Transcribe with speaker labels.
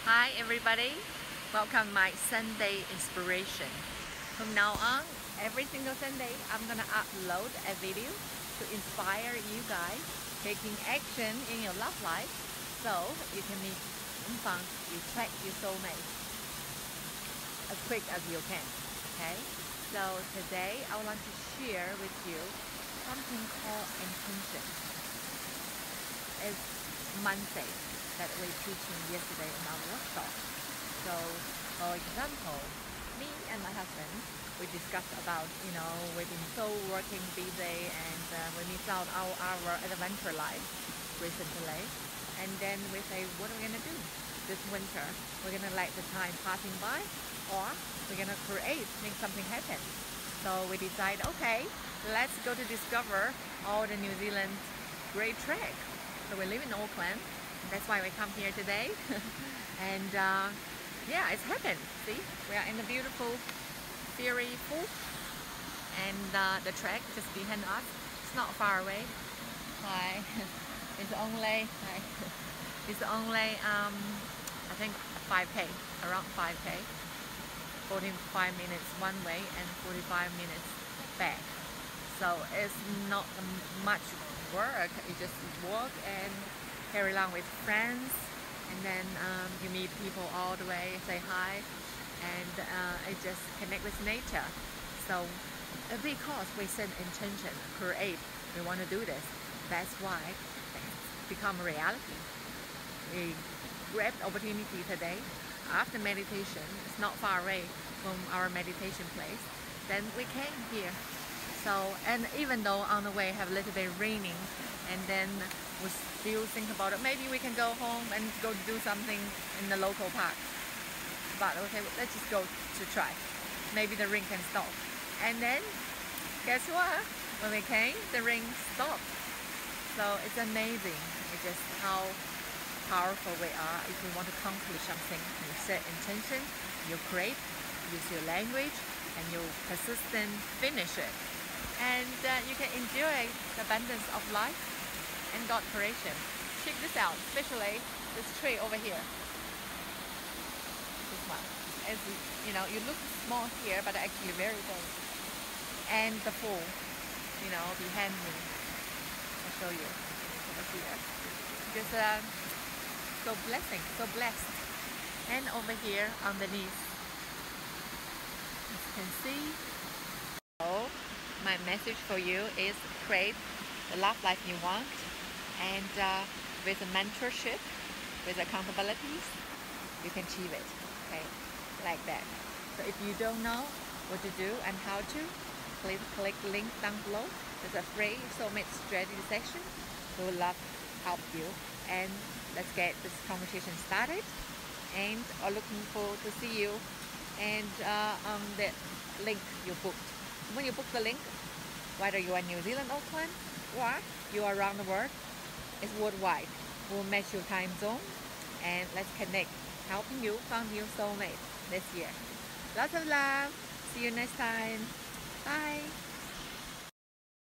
Speaker 1: Hi everybody, welcome my Sunday inspiration. From now on, every single Sunday I'm gonna upload a video to inspire you guys taking action in your love life so you can meet and find you track your soulmate as quick as you can. Okay? So today I would like to share with you something called intention. It's Monday that we teaching yesterday in our workshop. So, for example, me and my husband, we discussed about, we've been so working busy and we miss out our adventure life recently. And then we say, what are we going to do this winter? We're going to let the time passing by, or we're going to make something happen. So we decide, okay, let's go to discover all the New Zealand great trek. So we live in Auckland. That's why we come here today. And yeah, it's happened. See, we are in the beautiful Ferry Pool, and the trek just behind us. It's not far away. Hi. It's only I think 5k, around 5k. 45 minutes one way and 45 minutes back. So it's not much work. You just walk and carry along with friends, and then you meet people all the way, say hi, and it just connect with nature. So because we set intention, we want to do this. That's why it's become a reality. We grabbed opportunity today after meditation. It's not far away from our meditation place. Then we came here. So, and even though on the way have a little bit raining, and then we still think about it, maybe we can go home and go do something in the local park. But okay, let's just go to try. Maybe the rain can stop. And then, guess what? When we came, the rain stopped. So it's amazing. It's just how powerful we are. If you want to accomplish something, you set intention, you create, use your language, and you persistent finish it. And you can enjoy the abundance of life and God creation. Check this out, especially this tree over here. This one. As you look small here, but actually very big. And the pool, behind me. I'll show you over here. Just so blessed. And over here underneath, as you can see. So my message for you is create the love life you want, and with a mentorship, with accountabilities, you can achieve it. Okay, like that. So if you don't know what to do and how to, please click the link down below. There's a free soulmate strategy session. We would love to help you, and let's get this conversation started. And are looking forward to see you and on the link you booked. When you book the link, whether you are in New Zealand, Auckland, or you are around the world, it's worldwide. We'll match your time zone, and let's connect, helping you find your soulmate this year. Lots of love. See you next time. Bye.